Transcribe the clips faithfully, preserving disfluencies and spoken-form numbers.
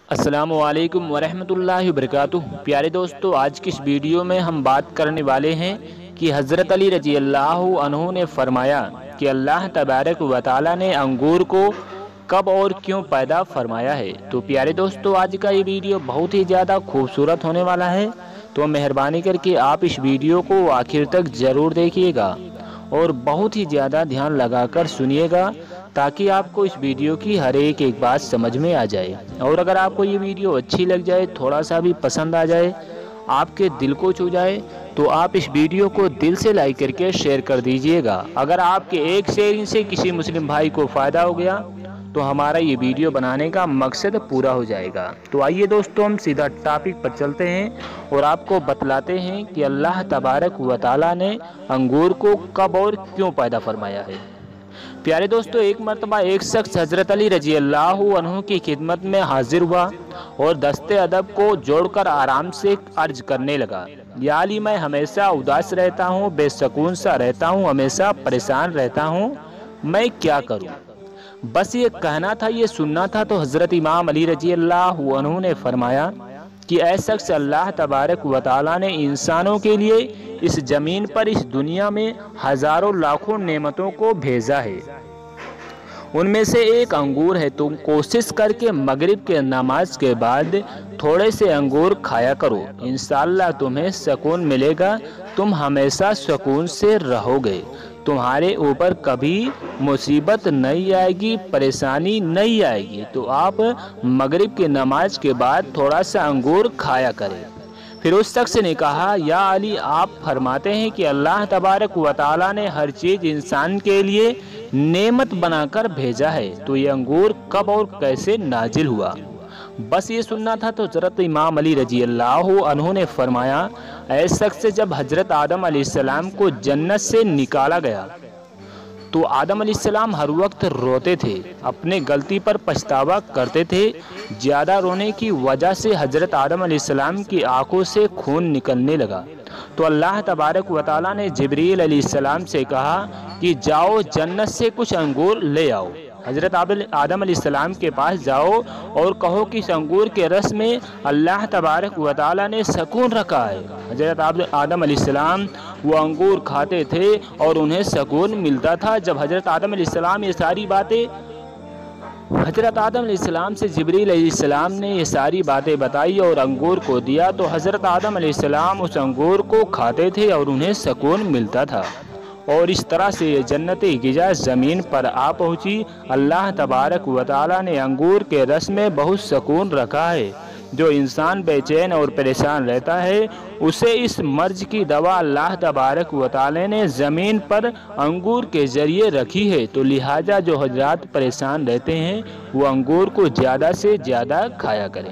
السلام علیکم ورحمۃ اللہ وبرکاتہ۔ پیارے دوستو، آج کی اس ویڈیو میں ہم بات کرنے والے ہیں کہ حضرت علی رضی اللہ عنہ نے فرمایا کہ اللہ تبارک و تعالی نے انگور کو کب اور کیوں پیدا فرمایا ہے۔ تو پیارے دوستو، آج کا یہ ویڈیو بہت ہی زیادہ خوبصورت ہونے والا ہے، تو مہربانی کر کے آپ اس ویڈیو کو آخر تک ضرور دیکھیے گا اور بہت ہی زیادہ دھیان لگا کر سنیے گا تاکہ آپ کو اس ویڈیو کی ہر ایک ایک بات سمجھ میں آ جائے۔ اور اگر آپ کو یہ ویڈیو اچھی لگ جائے، تھوڑا سا بھی پسند آ جائے، آپ کے دل کو چھو جائے، تو آپ اس ویڈیو کو دل سے لائک کر کے شیئر کر دیجئے گا۔ اگر آپ کے ایک شیئرنگ سے کسی مسلم بھائی کو فائدہ ہو گیا تو ہمارا یہ ویڈیو بنانے کا مقصد پورا ہو جائے گا۔ تو آئیے دوستو، ہم سیدھا ٹاپک پر چلتے ہیں اور آپ کو بتلاتے ہیں کہ اللہ تبارک و تعالی نے انگور کو کب اور کیوں پیدا فرمایا ہے۔ پیارے دوستو، ایک مرتبہ ایک شخص حضرت علی رضی اللہ عنہ کی خدمت میں حاضر ہوا اور دست ادب کو جوڑ کر آرام سے عرض کرنے لگا، یا علی، میں ہمیشہ اداس رہتا ہوں، بے سکون سا رہتا ہوں، ہمیشہ پریشان رہتا ہوں، میں کیا کروں؟ بس یہ کہنا تھا، یہ سننا تھا۔ تو حضرت امام علی رضی اللہ عنہ نے فرمایا کہ اے شخص، اللہ تبارک و تعالی نے انسانوں کے لیے اس زمین پر، اس دنیا میں ہزاروں لاکھوں نعمتوں کو بھیجا ہے، ان میں سے ایک انگور ہے۔ تم کوشش کر کے مغرب کے نماز کے بعد تھوڑے سے انگور کھایا کرو، انشاءاللہ تمہیں سکون ملے گا، تم ہمیشہ سکون سے رہو گے، تمہارے اوپر کبھی مصیبت نہیں آئے گی، پریشانی نہیں آئے گی۔ تو آپ مغرب کی نماز کے بعد تھوڑا سا انگور کھایا کریں۔ پھر اس شخص نے کہا، یا علی، آپ فرماتے ہیں کہ اللہ تبارک و تعالی نے ہر چیز انسان کے لیے نعمت بنا کر بھیجا ہے، تو یہ انگور کب اور کیسے نازل ہوا؟ بس یہ سننا تھا۔ تو حضرت امام علی رضی اللہ عنہ نے فرمایا، اے شخص، جب حضرت آدم علیہ السلام کو جنت سے نکالا گیا تو آدم علیہ السلام ہر وقت روتے تھے، اپنے غلطی پر پچھتاوا کرتے تھے۔ زیادہ رونے کی وجہ سے حضرت آدم علیہ السلام کی آنکھوں سے خون نکلنے لگا، تو اللہ تبارک و تعالی نے جبریل علیہ السلام سے کہا کہ جاؤ جنت سے کچھ انگور لے آؤ۔ حضرت آدم علیہ السلام کے پاس جاؤ اور کہو کہ اس انگور کے رس میں اللہ تبارک و تعالی نے سکون رکھا ہے۔ حضرت آدم علیہ السلام وہ انگور کھاتے تھے اور انہیں سکون ملتا تھا۔ جب حضرت آدم علیہ السلام یہ ساری باتیں حضرت آدم علیہ السلام سے جبریل علیہ السلام نے یہ ساری باتیں بتائی اور انگور کو دیا، تو حضرت آدم علیہ السلام اس انگور کو کھاتے تھے اور انہیں سکون ملتا تھا، اور اس طرح سے یہ جنتی غذا زمین پر آ پہنچی۔ اللہ تبارک و تعالی نے انگور کے رس میں بہت سکون رکھا ہے۔ جو انسان بے چین اور پریشان رہتا ہے، اسے اس مرض کی دوا اللہ تبارک و تعالی نے زمین پر انگور کے ذریعے رکھی ہے۔ تو لہٰذا جو حضرات پریشان رہتے ہیں وہ انگور کو زیادہ سے زیادہ کھایا کریں۔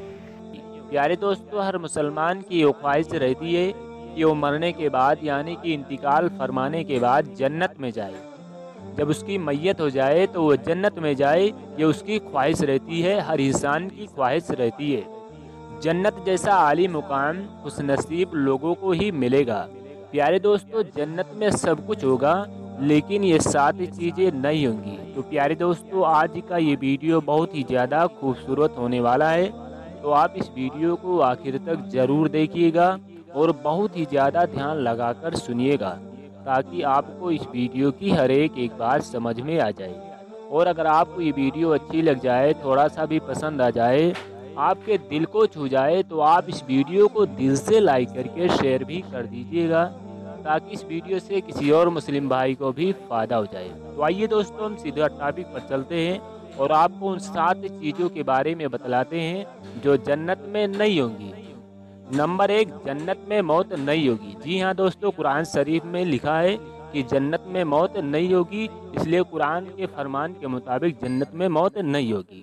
پیارے دوستو، ہر مسلمان کی یہ خواہش رہتی ہے کہ وہ مرنے کے بعد، یعنی کہ انتقال فرمانے کے بعد جنت میں جائے۔ جب اس کی میت ہو جائے تو وہ جنت میں جائے، یہ اس کی خواہش رہتی ہے، ہر انسان کی خواہش رہتی ہے۔ جنت جیسا عالی مقام خوش نصیب لوگوں کو ہی ملے گا۔ پیارے دوستو، جنت میں سب کچھ ہوگا لیکن یہ سات چیزیں نہیں ہوں گی۔ تو پیارے دوستو، آج کا یہ ویڈیو بہت ہی زیادہ خوبصورت ہونے والا ہے، تو آپ اس ویڈیو کو آخر تک ضرور دیکھیے گا اور بہت ہی زیادہ دھیان لگا کر سنیے گا تاکہ آپ کو اس ویڈیو کی ہر ایک ایک بات سمجھ میں آ جائے۔ اور اگر آپ کو یہ ویڈیو اچھی لگ جائے، تھوڑا سا بھی پسند آ جائے، آپ کے دل کو چھو جائے، تو آپ اس ویڈیو کو دل سے لائک کر کے شیئر بھی کر دیجیے گا تاکہ اس ویڈیو سے کسی اور مسلم بھائی کو بھی فائدہ ہو جائے۔ تو آئیے دوستو، ہم سیدھا ٹاپک پر چلتے ہیں اور آپ کو ان سات چیزوں کے بارے میں بتلاتے ہیں جو جنت میں نہیں ہوں گی۔ نمبر ایک، جنت میں موت نہیں ہوگی۔ جی ہاں دوستو، قرآن شریف میں لکھا ہے کہ جنت میں موت نہیں ہوگی، اس لیے قرآن کے فرمان کے مطابق جنت میں موت نہیں ہوگی۔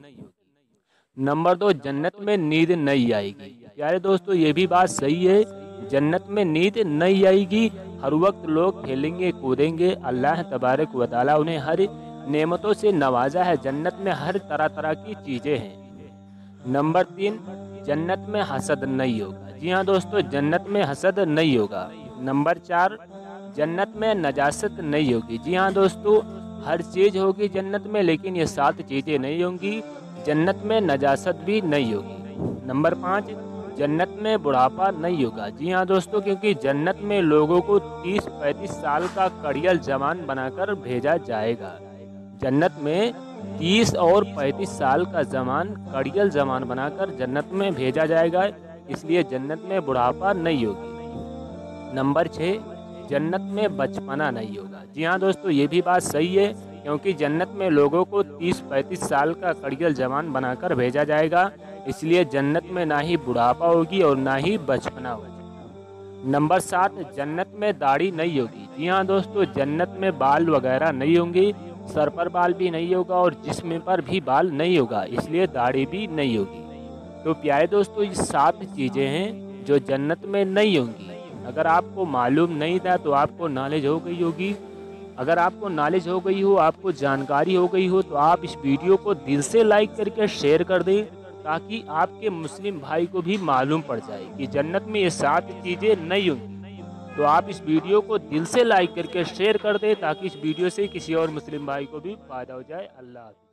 نمبر دو، جنت میں نیند نہیں آئے گی۔ پیارے دوستو، یہ بھی بات صحیح ہے، جنت میں نیند نہیں آئے گی، ہر وقت لوگ کھیلیں گے کودیں گے۔ اللہ تبارک و تعالی انہیں ہر نعمتوں سے نوازا ہے، جنت میں ہر طرح طرح کی چیزیں ہیں۔ نمبر تین، جنت میں حسد نہیں ہوگا۔ جی ہاں دوستو، جنت میں حسد نہیں ہوگا۔ نمبر چار، جنت میں نجاست نہیں ہوگی۔ جی ہاں دوستو، ہر چیز ہوگی جنت میں لیکن یہ سات چیزیں نہیں ہوں گی۔ जन्नत में नजासत भी नहीं होगी। नंबर पाँच, जन्नत में बुढ़ापा नहीं होगा। जी हाँ दोस्तों, क्योंकि जन्नत में लोगों को तीस पैंतीस साल का कड़ियल जवान बनाकर भेजा जाएगा। जन्नत में तीस और पैंतीस साल का जवान कड़ियल जवान बनाकर जन्नत में भेजा जाएगा, इसलिए जन्नत में बुढ़ापा नहीं होगी। नंबर छः, जन्नत में बचपना नहीं होगा। जी हाँ दोस्तों, ये भी बात सही है, क्योंकि जन्नत में लोगों को तीस पैंतीस साल का कड़ियल जवान बनाकर भेजा जाएगा, इसलिए जन्नत में ना ही बुढ़ापा होगी और ना ही बचपना होगी। नंबर सात, जन्नत में दाढ़ी नहीं होगी। जी हाँ दोस्तों, जन्नत में बाल वगैरह नहीं होंगे, सर पर बाल भी नहीं होगा और जिस्म पर भी बाल नहीं होगा, इसलिए दाढ़ी भी नहीं होगी। तो प्यारे दोस्तों, ये सात चीज़ें हैं जो जन्नत में नहीं होंगी। अगर आपको मालूम नहीं था तो आपको नॉलेज हो गई होगी। अगर आपको नॉलेज हो गई हो, आपको जानकारी हो गई हो, तो आप इस वीडियो को दिल से लाइक करके शेयर कर दें, ताकि आपके मुस्लिम भाई को भी मालूम पड़ जाए कि जन्नत में ये सात चीज़ें नहीं होंगी। तो आप इस वीडियो को दिल से लाइक करके शेयर कर दें, ताकि इस वीडियो से किसी और मुस्लिम भाई को भी फ़ायदा हो जाए। अल्लाह हाफ़िज़।